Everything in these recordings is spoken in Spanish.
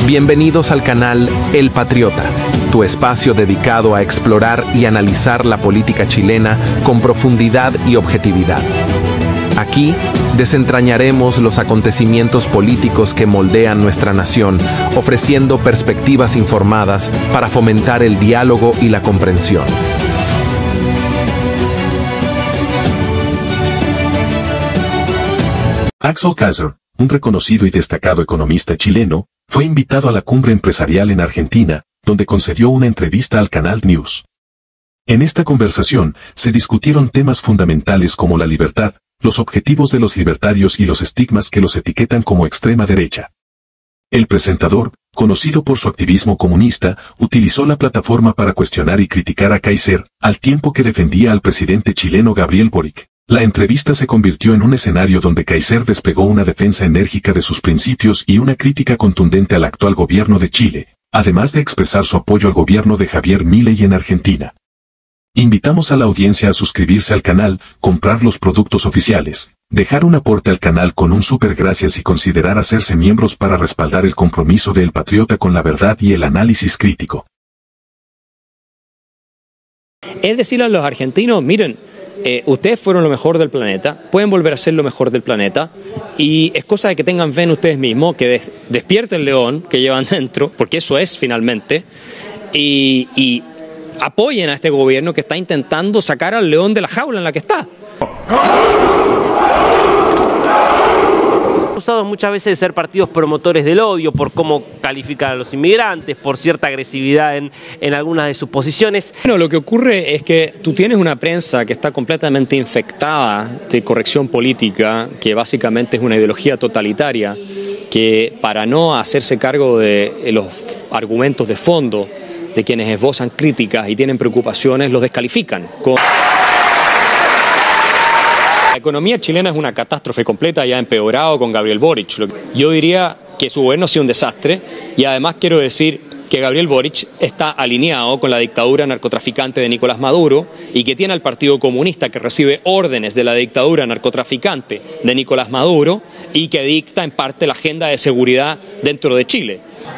Bienvenidos al canal El Patriota, tu espacio dedicado a explorar y analizar la política chilena con profundidad y objetividad. Aquí desentrañaremos los acontecimientos políticos que moldean nuestra nación, ofreciendo perspectivas informadas para fomentar el diálogo y la comprensión. Axel Kaiser, un reconocido y destacado economista chileno, fue invitado a la cumbre empresarial en Argentina, donde concedió una entrevista al canal News. En esta conversación, se discutieron temas fundamentales como la libertad, los objetivos de los libertarios y los estigmas que los etiquetan como extrema derecha. El presentador, conocido por su activismo comunista, utilizó la plataforma para cuestionar y criticar a Kaiser, al tiempo que defendía al presidente chileno Gabriel Boric. La entrevista se convirtió en un escenario donde Kaiser desplegó una defensa enérgica de sus principios y una crítica contundente al actual gobierno de Chile, además de expresar su apoyo al gobierno de Javier Milei en Argentina. Invitamos a la audiencia a suscribirse al canal, comprar los productos oficiales, dejar un aporte al canal con un super gracias y considerar hacerse miembros para respaldar el compromiso de El Patriota con la verdad y el análisis crítico. Es decirle a los argentinos, miren, ustedes fueron lo mejor del planeta, pueden volver a ser lo mejor del planeta, y es cosa de que tengan fe en ustedes mismos, que despierten el león que llevan dentro, porque eso es finalmente, y apoyen a este gobierno que está intentando sacar al león de la jaula en la que está. Acusados muchas veces de ser partidos promotores del odio por cómo califican a los inmigrantes, por cierta agresividad en algunas de sus posiciones. Bueno, lo que ocurre es que tú tienes una prensa que está completamente infectada de corrección política, que básicamente es una ideología totalitaria, que para no hacerse cargo de los argumentos de fondo de quienes esbozan críticas y tienen preocupaciones, los descalifican. La economía chilena es una catástrofe completa y ha empeorado con Gabriel Boric. Yo diría que su gobierno ha sido un desastre y además quiero decir que Gabriel Boric está alineado con la dictadura narcotraficante de Nicolás Maduro y que tiene al Partido Comunista que recibe órdenes de la dictadura narcotraficante de Nicolás Maduro y que dicta en parte la agenda de seguridad dentro de Chile.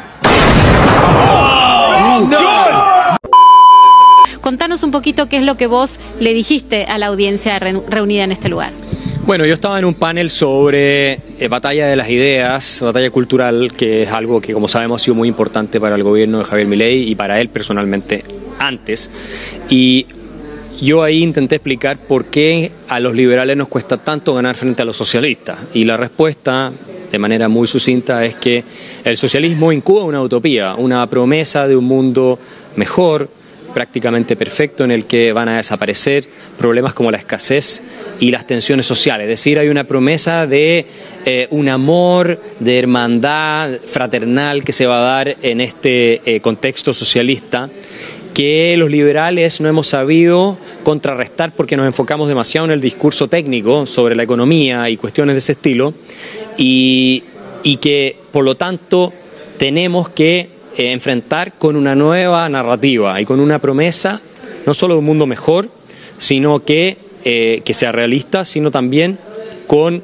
Contanos un poquito qué es lo que vos le dijiste a la audiencia reunida en este lugar. Bueno, yo estaba en un panel sobre batalla de las ideas, batalla cultural, que es algo que, como sabemos, ha sido muy importante para el gobierno de Javier Milei y para él personalmente antes. Y yo ahí intenté explicar por qué a los liberales nos cuesta tanto ganar frente a los socialistas. Y la respuesta, de manera muy sucinta, es que el socialismo incuba una utopía, una promesa de un mundo mejor, prácticamente perfecto, en el que van a desaparecer problemas como la escasez y las tensiones sociales. Es decir, hay una promesa de un amor, de hermandad fraternal que se va a dar en este contexto socialista, que los liberales no hemos sabido contrarrestar porque nos enfocamos demasiado en el discurso técnico sobre la economía y cuestiones de ese estilo, y que, por lo tanto, tenemos que enfrentar con una nueva narrativa y con una promesa no solo de un mundo mejor, sino que sea realista, sino también con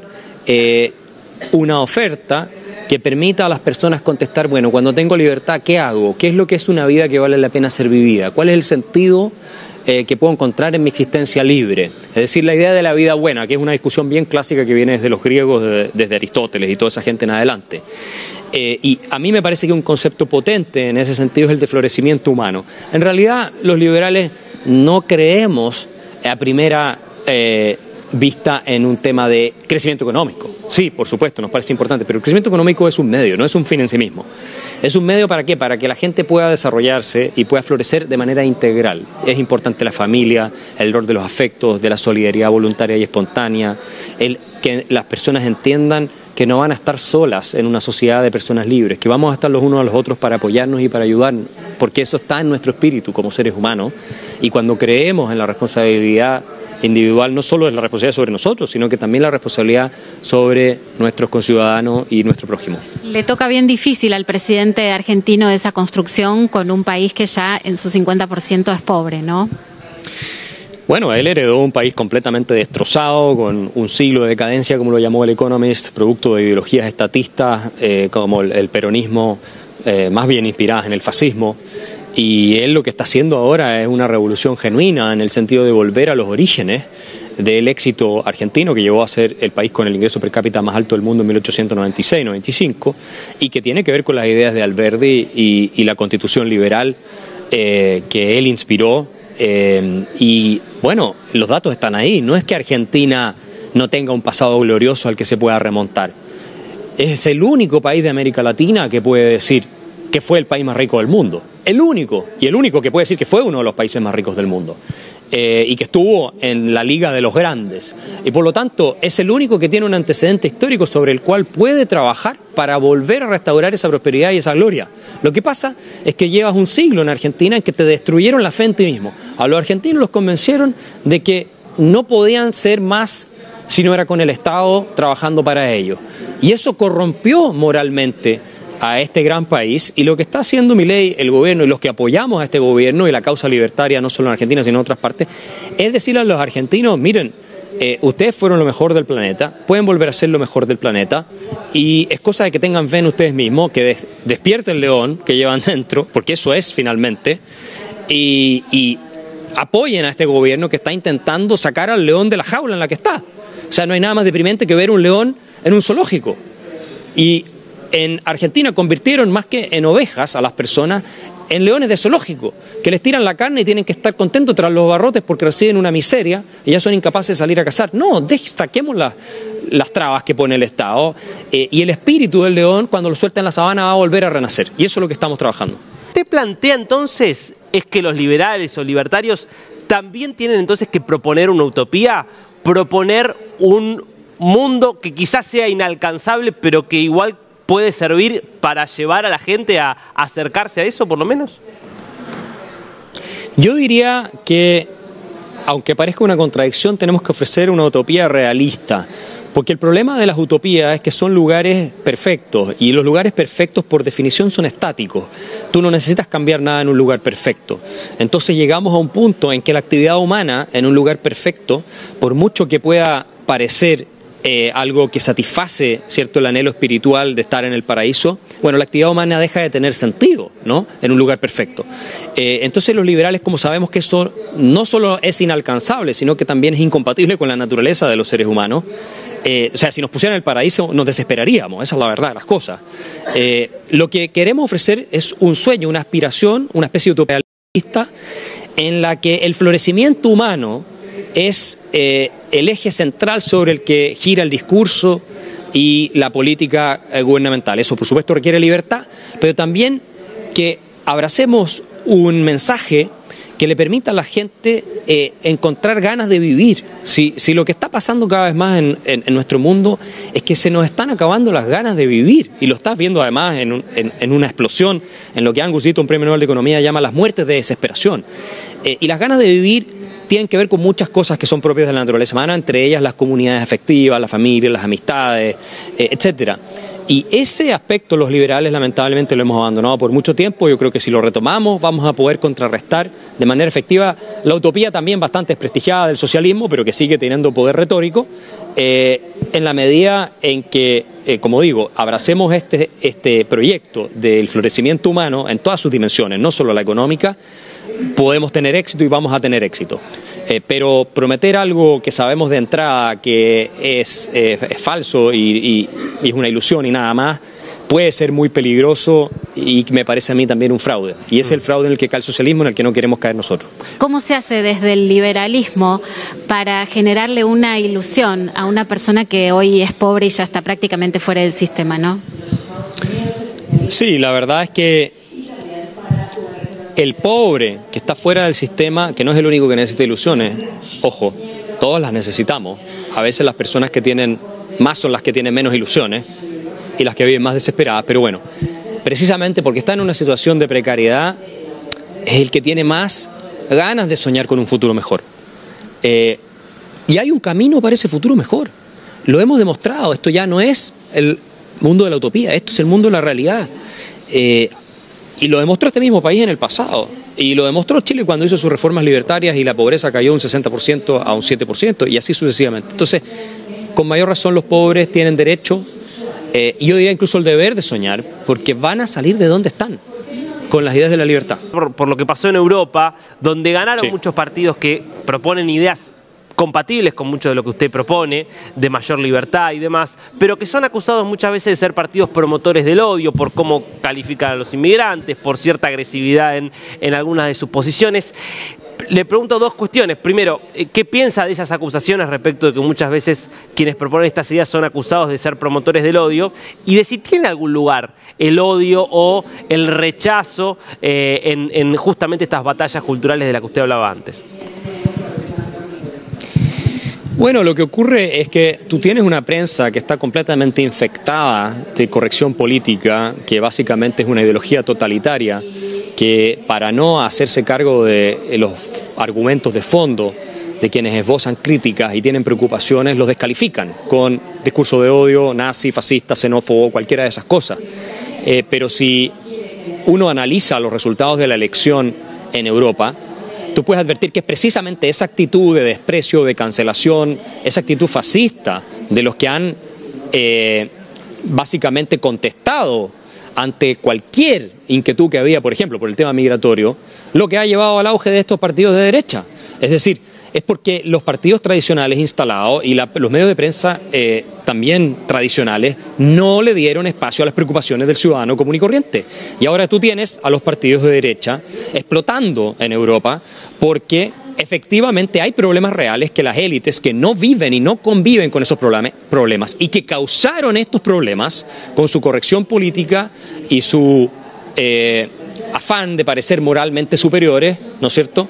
una oferta que permita a las personas contestar, bueno, cuando tengo libertad, ¿qué hago? ¿Qué es lo que es una vida que vale la pena ser vivida? ¿Cuál es el sentido que puedo encontrar en mi existencia libre? Es decir, la idea de la vida buena, que es una discusión bien clásica que viene desde los griegos, desde Aristóteles y toda esa gente en adelante. Y a mí me parece que un concepto potente en ese sentido es el de florecimiento humano. En realidad, los liberales no creemos a primera vista en un tema de crecimiento económico. Sí, por supuesto, nos parece importante, pero el crecimiento económico es un medio, no es un fin en sí mismo. ¿Es un medio para qué? Para que la gente pueda desarrollarse y pueda florecer de manera integral. Es importante la familia, el rol de los afectos, de la solidaridad voluntaria y espontánea, que las personas entiendan que no van a estar solas en una sociedad de personas libres, que vamos a estar los unos a los otros para apoyarnos y para ayudarnos, porque eso está en nuestro espíritu como seres humanos, y cuando creemos en la responsabilidad individual, no solo es la responsabilidad sobre nosotros, sino que también la responsabilidad sobre nuestros conciudadanos y nuestro prójimo. Le toca bien difícil al presidente argentino esa construcción con un país que ya en su 50% es pobre, ¿no? Bueno, él heredó un país completamente destrozado, con un siglo de decadencia, como lo llamó el Economist, producto de ideologías estatistas como el peronismo más bien inspiradas en el fascismo, y él lo que está haciendo ahora es una revolución genuina en el sentido de volver a los orígenes del éxito argentino, que llevó a ser el país con el ingreso per cápita más alto del mundo en 1896-95, y que tiene que ver con las ideas de Alberdi y la constitución liberal que él inspiró. Y bueno, los datos están ahí. No es que Argentina no tenga un pasado glorioso al que se pueda remontar. Es el único país de América Latina que puede decir que fue el país más rico del mundo. El único, y el único que puede decir que fue uno de los países más ricos del mundo. Y que estuvo en la liga de los grandes. Y por lo tanto es el único que tiene un antecedente histórico sobre el cual puede trabajar para volver a restaurar esa prosperidad y esa gloria. Lo que pasa es que llevas un siglo en Argentina en que te destruyeron la fe en ti mismo. A los argentinos los convencieron de que no podían ser más si no era con el Estado trabajando para ellos. Y eso corrompió moralmente a este gran país, y lo que está haciendo Milei, el gobierno y los que apoyamos a este gobierno y la causa libertaria no solo en Argentina sino en otras partes, es decirle a los argentinos: miren, ustedes fueron lo mejor del planeta, pueden volver a ser lo mejor del planeta, y es cosa de que tengan fe en ustedes mismos, que despierten el león que llevan dentro, porque eso es finalmente, y apoyen a este gobierno que está intentando sacar al león de la jaula en la que está. O sea, no hay nada más deprimente que ver un león en un zoológico. Y en Argentina convirtieron más que en ovejas a las personas en leones de zoológico, que les tiran la carne y tienen que estar contentos tras los barrotes porque reciben una miseria y ya son incapaces de salir a cazar. No, saquemos las trabas que pone el Estado, y el espíritu del león, cuando lo suelta en la sabana, va a volver a renacer, y eso es lo que estamos trabajando. ¿Usted plantea entonces es que los liberales o libertarios también tienen entonces que proponer una utopía, proponer un mundo que quizás sea inalcanzable, pero que igual puede servir para llevar a la gente a acercarse a eso, por lo menos? Yo diría que, aunque parezca una contradicción, tenemos que ofrecer una utopía realista, porque el problema de las utopías es que son lugares perfectos, y los lugares perfectos por definición son estáticos. Tú no necesitas cambiar nada en un lugar perfecto. Entonces llegamos a un punto en que la actividad humana en un lugar perfecto, por mucho que pueda parecer algo que satisface, ¿cierto?, el anhelo espiritual de estar en el paraíso, bueno, la actividad humana deja de tener sentido, ¿no?, en un lugar perfecto. Entonces los liberales, como sabemos que eso no solo es inalcanzable, sino que también es incompatible con la naturaleza de los seres humanos. O sea, si nos pusieran el paraíso nos desesperaríamos, esa es la verdad de las cosas. Lo que queremos ofrecer es un sueño, una aspiración, una especie de utopía realista en la que el florecimiento humano es el eje central sobre el que gira el discurso y la política gubernamental. Eso, por supuesto, requiere libertad, pero también que abracemos un mensaje que le permita a la gente encontrar ganas de vivir. Si lo que está pasando cada vez más en nuestro mundo es que se nos están acabando las ganas de vivir, y lo estás viendo además en una explosión, en lo que Angus Deaton, Premio Nobel de Economía, llama las muertes de desesperación. Y las ganas de vivir tienen que ver con muchas cosas que son propias de la naturaleza humana, entre ellas las comunidades afectivas, la familia, las amistades, etcétera. Y ese aspecto los liberales lamentablemente lo hemos abandonado por mucho tiempo. Yo creo que si lo retomamos vamos a poder contrarrestar de manera efectiva la utopía también bastante desprestigiada del socialismo, pero que sigue teniendo poder retórico, en la medida en que, como digo, abracemos este proyecto del florecimiento humano en todas sus dimensiones, no solo la económica. Podemos tener éxito y vamos a tener éxito. Pero prometer algo que sabemos de entrada que es falso y es una ilusión y nada más, puede ser muy peligroso y me parece a mí también un fraude. Y ese es el fraude en el que cae el socialismo, en el que no queremos caer nosotros. ¿Cómo se hace desde el liberalismo para generarle una ilusión a una persona que hoy es pobre y ya está prácticamente fuera del sistema, no? Sí, la verdad es que el pobre que está fuera del sistema, que no es el único que necesita ilusiones, ojo, todos las necesitamos. A veces las personas que tienen más son las que tienen menos ilusiones y las que viven más desesperadas, pero bueno, precisamente porque está en una situación de precariedad, es el que tiene más ganas de soñar con un futuro mejor. Y hay un camino para ese futuro mejor. Lo hemos demostrado, esto ya no es el mundo de la utopía, esto es el mundo de la realidad. Y lo demostró este mismo país en el pasado. Y lo demostró Chile cuando hizo sus reformas libertarias y la pobreza cayó de un 60% a un 7%, y así sucesivamente. Entonces, con mayor razón los pobres tienen derecho yo diría incluso el deber de soñar, porque van a salir de donde están, con las ideas de la libertad. Por lo que pasó en Europa, donde ganaron Sí. muchos partidos que proponen ideas compatibles con mucho de lo que usted propone, de mayor libertad y demás, pero que son acusados muchas veces de ser partidos promotores del odio por cómo califican a los inmigrantes, por cierta agresividad en algunas de sus posiciones. Le pregunto dos cuestiones. Primero, ¿qué piensa de esas acusaciones respecto de que muchas veces quienes proponen estas ideas son acusados de ser promotores del odio? Y de si tiene algún lugar el odio o el rechazo en justamente estas batallas culturales de las que usted hablaba antes. Bueno, lo que ocurre es que tú tienes una prensa que está completamente infectada de corrección política, que básicamente es una ideología totalitaria, que para no hacerse cargo de los argumentos de fondo de quienes esbozan críticas y tienen preocupaciones, los descalifican con discurso de odio, nazi, fascista, xenófobo, cualquiera de esas cosas. Pero si uno analiza los resultados de la elección en Europa, tú puedes advertir que es precisamente esa actitud de desprecio, de cancelación, esa actitud fascista de los que han básicamente contestado ante cualquier inquietud que había, por ejemplo, por el tema migratorio, lo que ha llevado al auge de estos partidos de derecha. Es decir, es porque los partidos tradicionales instalados y los medios de prensa también tradicionales no le dieron espacio a las preocupaciones del ciudadano común y corriente. Y ahora tú tienes a los partidos de derecha explotando en Europa porque efectivamente hay problemas reales que las élites que no viven y no conviven con esos problemas y que causaron estos problemas con su corrección política y su afán de parecer moralmente superiores, ¿no es cierto?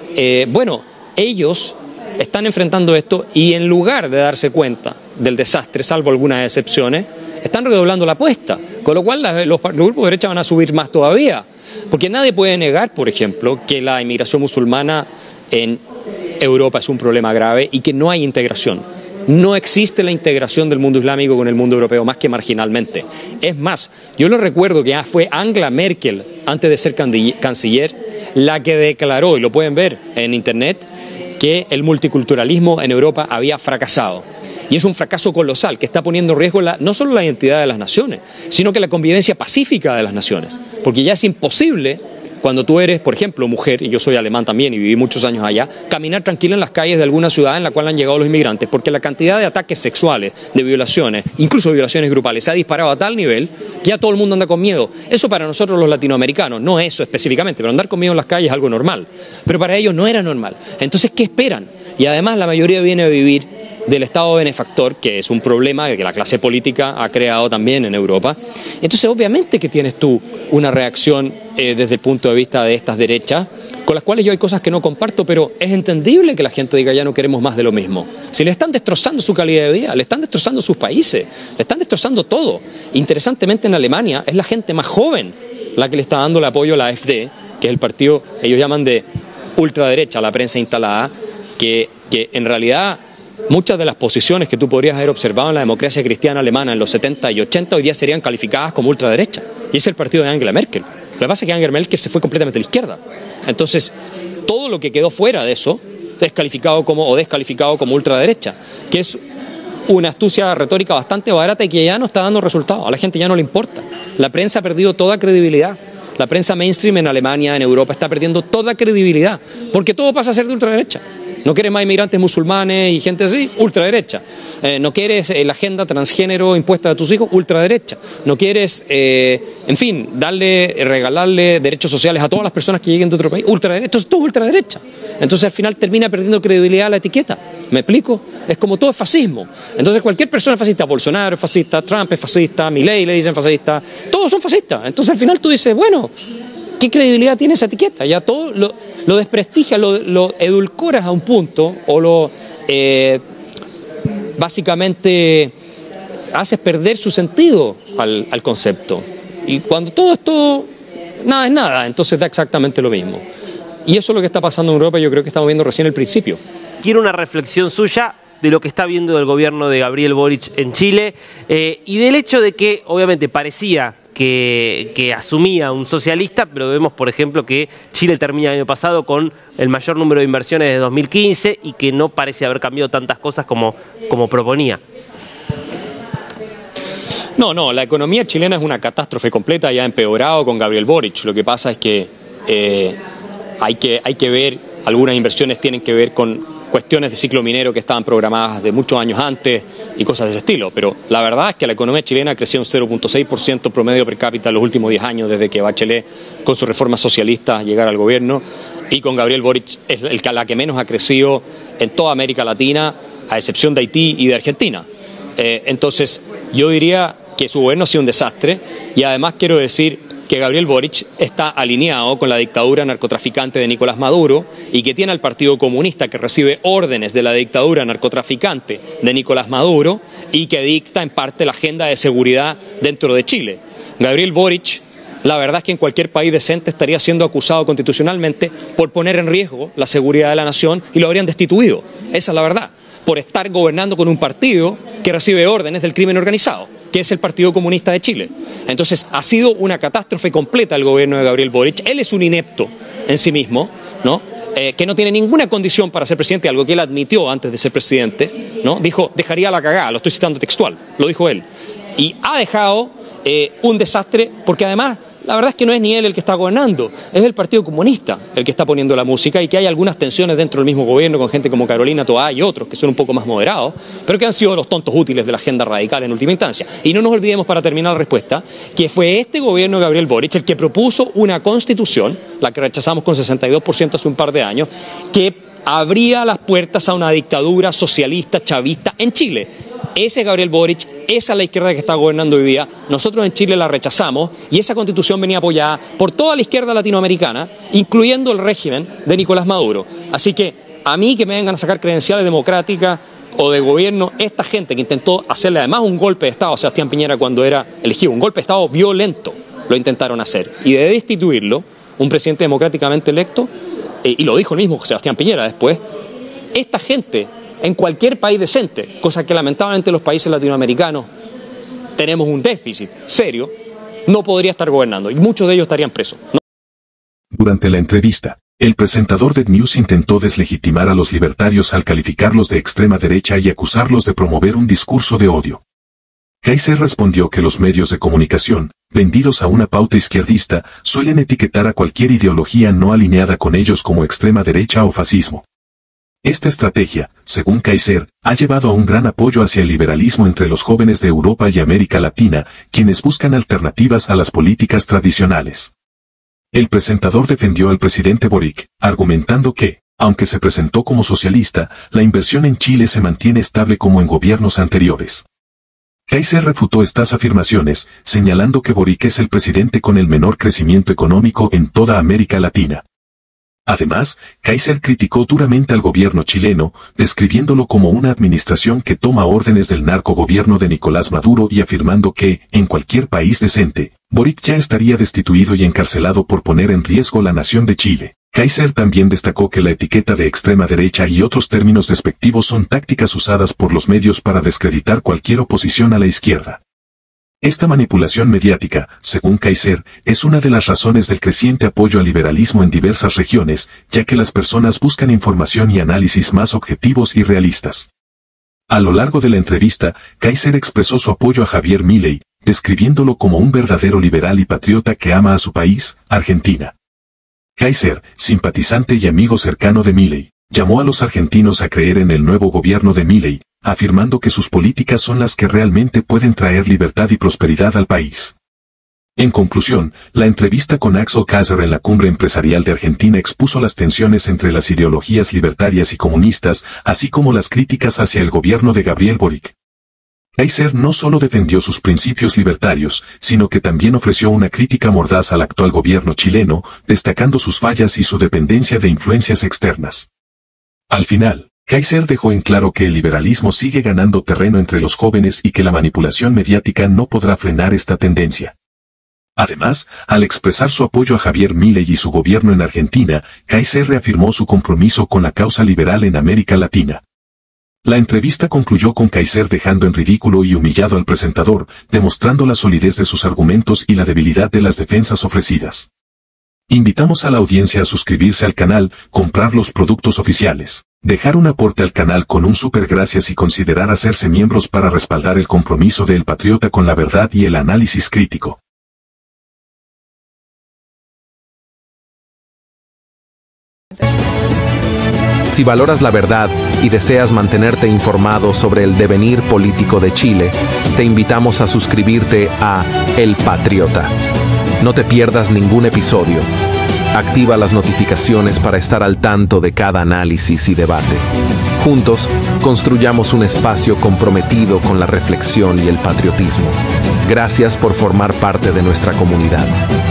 Ellos están enfrentando esto y en lugar de darse cuenta del desastre, salvo algunas excepciones, están redoblando la apuesta, con lo cual los grupos de derecha van a subir más todavía, porque nadie puede negar, por ejemplo, que la inmigración musulmana en Europa es un problema grave y que no hay integración. No existe la integración del mundo islámico con el mundo europeo más que marginalmente. Es más, yo lo recuerdo que fue Angela Merkel, antes de ser canciller, la que declaró, y lo pueden ver en internet, que el multiculturalismo en Europa había fracasado. Y es un fracaso colosal que está poniendo en riesgo no solo la identidad de las naciones, sino que la convivencia pacífica de las naciones. Porque ya es imposible, cuando tú eres, por ejemplo, mujer, y yo soy alemán también y viví muchos años allá, caminar tranquilo en las calles de alguna ciudad en la cual han llegado los inmigrantes, porque la cantidad de ataques sexuales, de violaciones, incluso violaciones grupales, se ha disparado a tal nivel que ya todo el mundo anda con miedo. Eso para nosotros los latinoamericanos, no eso específicamente, pero andar con miedo en las calles es algo normal. Pero para ellos no era normal. Entonces, ¿qué esperan? Y además la mayoría viene a vivir del Estado benefactor, que es un problema que la clase política ha creado también en Europa. Entonces, obviamente que tienes tú una reacción desde el punto de vista de estas derechas, con las cuales yo hay cosas que no comparto, pero es entendible que la gente diga ya no queremos más de lo mismo. Si le están destrozando su calidad de vida, le están destrozando sus países, le están destrozando todo. Interesantemente en Alemania es la gente más joven la que le está dando el apoyo a la AfD, que es el partido que ellos llaman de ultraderecha, la prensa instalada, que en realidad muchas de las posiciones que tú podrías haber observado en la democracia cristiana alemana en los 70 y 80 hoy día serían calificadas como ultraderecha. Y es el partido de Angela Merkel. Lo que pasa es que Angela Merkel se fue completamente a la izquierda. Entonces, todo lo que quedó fuera de eso es descalificado como ultraderecha, que es una astucia retórica bastante barata y que ya no está dando resultados. A la gente ya no le importa. La prensa ha perdido toda credibilidad. La prensa mainstream en Alemania, en Europa, está perdiendo toda credibilidad, porque todo pasa a ser de ultraderecha. No quieres más inmigrantes musulmanes y gente así, ultraderecha. No quieres la agenda transgénero impuesta a tus hijos, ultraderecha. No quieres, en fin, regalarle derechos sociales a todas las personas que lleguen de otro país, ultraderecha. Entonces todo ultraderecha. Entonces al final termina perdiendo credibilidad la etiqueta. ¿Me explico? Es como todo es fascismo. Entonces cualquier persona es fascista, Bolsonaro es fascista, Trump es fascista, Milei le dicen fascista, todos son fascistas. Entonces al final tú dices, bueno, ¿qué credibilidad tiene esa etiqueta? Ya todo lo desprestigias, lo edulcoras a un punto o básicamente haces perder su sentido al concepto. Y cuando todo es todo, nada es nada, entonces da exactamente lo mismo. Y eso es lo que está pasando en Europa, yo creo que estamos viendo recién el principio. Quiero una reflexión suya de lo que está viendo el gobierno de Gabriel Boric en Chile y del hecho de que obviamente parecía que asumía un socialista, pero vemos, por ejemplo, que Chile termina el año pasado con el mayor número de inversiones de 2015 y que no parece haber cambiado tantas cosas como proponía. No, la economía chilena es una catástrofe completa, ya ha empeorado con Gabriel Boric. Lo que pasa es que hay que ver, algunas inversiones tienen que ver con cuestiones de ciclo minero que estaban programadas de muchos años antes y cosas de ese estilo, pero la verdad es que la economía chilena ha crecido un 0.6% promedio per cápita en los últimos 10 años desde que Bachelet con sus reformas socialistas llegara al gobierno, y con Gabriel Boric es la que menos ha crecido en toda América Latina, a excepción de Haití y de Argentina. Entonces yo diría que su gobierno ha sido un desastre, y además quiero decir que Gabriel Boric está alineado con la dictadura narcotraficante de Nicolás Maduro y que tiene al Partido Comunista, que recibe órdenes de la dictadura narcotraficante de Nicolás Maduro y que dicta en parte la agenda de seguridad dentro de Chile. Gabriel Boric, la verdad es que en cualquier país decente estaría siendo acusado constitucionalmente por poner en riesgo la seguridad de la nación y lo habrían destituido. Esa es la verdad, por estar gobernando con un partido que recibe órdenes del crimen organizado, que es el Partido Comunista de Chile. Entonces, ha sido una catástrofe completa el gobierno de Gabriel Boric. Él es un inepto en sí mismo, ¿no? Que no tiene ninguna condición para ser presidente, algo que él admitió antes de ser presidente, ¿no? Dijo, dejaría la cagada, lo estoy citando textual, lo dijo él. Y ha dejado un desastre, porque además, la verdad es que no es ni él el que está gobernando, es el Partido Comunista el que está poniendo la música, y que hay algunas tensiones dentro del mismo gobierno con gente como Carolina Toá y otros que son un poco más moderados, pero que han sido los tontos útiles de la agenda radical en última instancia. Y no nos olvidemos, para terminar la respuesta, que fue este gobierno de Gabriel Boric el que propuso una constitución, la que rechazamos con 62% hace un par de años, que abría las puertas a una dictadura socialista chavista en Chile. Ese es Gabriel Boric, esa es la izquierda que está gobernando hoy día. Nosotros en Chile la rechazamos, y esa constitución venía apoyada por toda la izquierda latinoamericana, incluyendo el régimen de Nicolás Maduro. Así que a mí, que me vengan a sacar credenciales democráticas o de gobierno, esta gente que intentó hacerle además un golpe de Estado a Sebastián Piñera cuando era elegido, un golpe de Estado violento, lo intentaron hacer, y de destituirlo, un presidente democráticamente electo, y lo dijo el mismo Sebastián Piñera después, esta gente en cualquier país decente, cosa que lamentablemente los países latinoamericanos tenemos un déficit serio, no podría estar gobernando, y muchos de ellos estarían presos. Durante la entrevista, el presentador de News intentó deslegitimar a los libertarios al calificarlos de extrema derecha y acusarlos de promover un discurso de odio. Kaiser respondió que los medios de comunicación, vendidos a una pauta izquierdista, suelen etiquetar a cualquier ideología no alineada con ellos como extrema derecha o fascismo. Esta estrategia, según Kaiser, ha llevado a un gran apoyo hacia el liberalismo entre los jóvenes de Europa y América Latina, quienes buscan alternativas a las políticas tradicionales. El presentador defendió al presidente Boric, argumentando que, aunque se presentó como socialista, la inversión en Chile se mantiene estable como en gobiernos anteriores. Kaiser refutó estas afirmaciones, señalando que Boric es el presidente con el menor crecimiento económico en toda América Latina. Además, Kaiser criticó duramente al gobierno chileno, describiéndolo como una administración que toma órdenes del narcogobierno de Nicolás Maduro y afirmando que, en cualquier país decente, Boric ya estaría destituido y encarcelado por poner en riesgo la nación de Chile. Kaiser también destacó que la etiqueta de extrema derecha y otros términos despectivos son tácticas usadas por los medios para descreditar cualquier oposición a la izquierda. Esta manipulación mediática, según Kaiser, es una de las razones del creciente apoyo al liberalismo en diversas regiones, ya que las personas buscan información y análisis más objetivos y realistas. A lo largo de la entrevista, Kaiser expresó su apoyo a Javier Milei, describiéndolo como un verdadero liberal y patriota que ama a su país, Argentina. Kaiser, simpatizante y amigo cercano de Milei, llamó a los argentinos a creer en el nuevo gobierno de Milei, afirmando que sus políticas son las que realmente pueden traer libertad y prosperidad al país. En conclusión, la entrevista con Axel Kaiser en la Cumbre Empresarial de Argentina expuso las tensiones entre las ideologías libertarias y comunistas, así como las críticas hacia el gobierno de Gabriel Boric. Kaiser no solo defendió sus principios libertarios, sino que también ofreció una crítica mordaz al actual gobierno chileno, destacando sus fallas y su dependencia de influencias externas. Al final, Kaiser dejó en claro que el liberalismo sigue ganando terreno entre los jóvenes y que la manipulación mediática no podrá frenar esta tendencia. Además, al expresar su apoyo a Javier Milei y su gobierno en Argentina, Kaiser reafirmó su compromiso con la causa liberal en América Latina. La entrevista concluyó con Kaiser dejando en ridículo y humillado al presentador, demostrando la solidez de sus argumentos y la debilidad de las defensas ofrecidas. Invitamos a la audiencia a suscribirse al canal, comprar los productos oficiales, dejar un aporte al canal con un super gracias y considerar hacerse miembros para respaldar el compromiso de El Patriota con la verdad y el análisis crítico. Si valoras la verdad y deseas mantenerte informado sobre el devenir político de Chile, te invitamos a suscribirte a El Patriota. No te pierdas ningún episodio. Activa las notificaciones para estar al tanto de cada análisis y debate. Juntos, construyamos un espacio comprometido con la reflexión y el patriotismo. Gracias por formar parte de nuestra comunidad.